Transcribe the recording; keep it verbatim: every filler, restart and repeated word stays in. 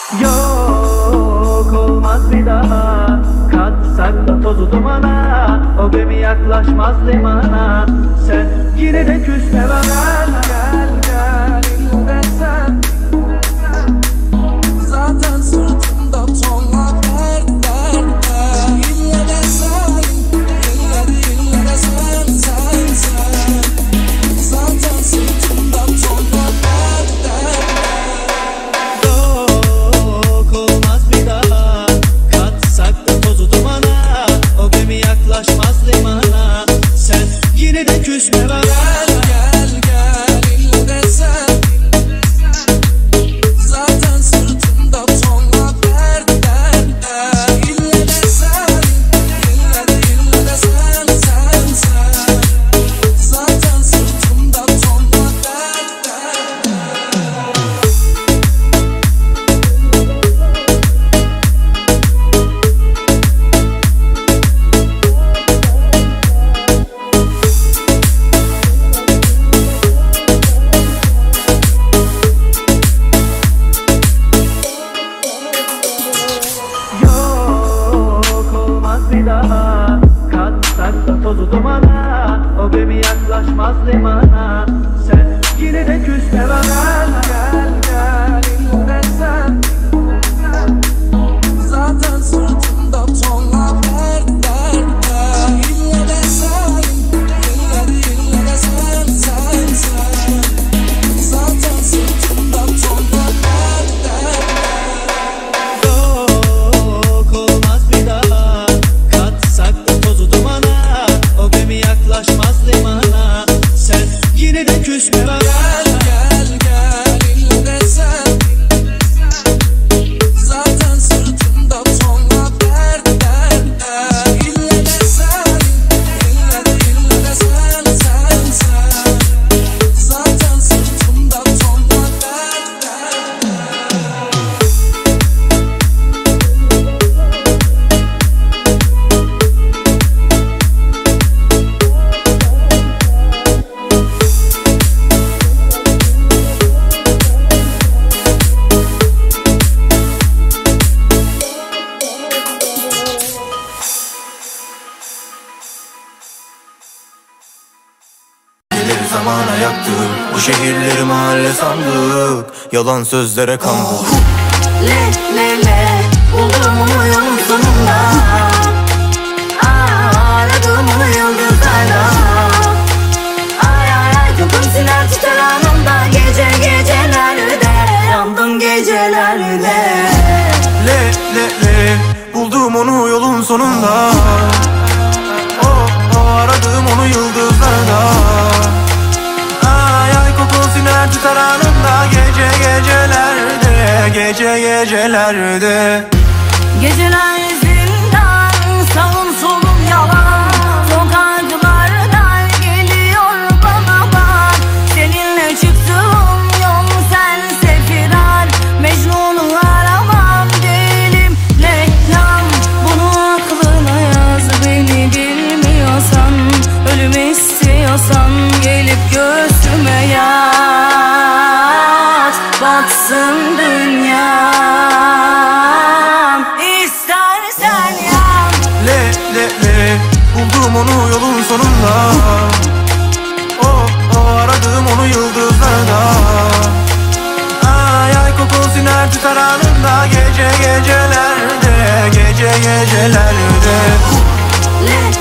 Yok olmaz bir daha, katsak da tozu dumana, o gemi yaklaşmaz limana. Sen yine de küsme bana. Gel gel ille sen, zaten sırtımda tonla dert dert dert. İlle de sen, ille de ille de sen sen sen. Zaten sırtımda tonla dert dert dert. yok olmaz bir daha, katsak da tozu dumana, o gemi yaklaşmaz limana. Sen yine de küsme bana. Gel gel gel ille de sen, zaten sırtımda tonla dert dert dert. İlle de sen, ille de ille de sen sen sen. Zaten sırtımda tonla dert dert Yok olmaz bir daha, katsak da tozu dumana, o gemi yaklaşmaz limana. Sen yine de küsme bana. Gel gel ille sen, zaten sırtımda tonla dert dert dert. İlle de sen, ille de ille de sen sen sen. Zaten sırtımda tonla dert dert dert. yok olmaz bir daha, katsak da tozu dumana, o gemi yaklaşmaz limana. Sen yine de küsme bana. Gel gel gel ille de sen, zaten sırtımda tonla dert dert dert. İlle de sen, ille de ille de sen sen sen. Zaten sırtımda tonla dert dert dert. Neleri zamana yaktık, bu şehirleri mahalle sandık, yalan sözlere kandık. Le le le, buldum onu yolun sonunda. Aa, aradım onu yıldızlarda. Ay ay ay, kokum siner tutar anımda. Gece gecelerde, yandım gecelerde. Le le le, buldum onu yolun sonunda. Oh oh, aradım onu yıldızlarda. Ay ay, kokun siner tutar anımda. Gece gecelerde, gece gecelerde. Geceler zindan, sağım solum yalan. Sokaklardan geliyor bana bak. Seninle çıktığım yol sense firar. Mecnun'u aramam, değilim Leyla'm. Bunu aklına yaz, beni bilmiyorsan. Ölüm istiyorsan gelip göğsüme yat. Batsın dünyam, İstersen yan. Le le le, buldum onu yolun sonunda. Oh oh, aradım onu yıldızlarda. Ay ay, kokun siner tutar anında. Gece gecelerde, gece gecelerde. Le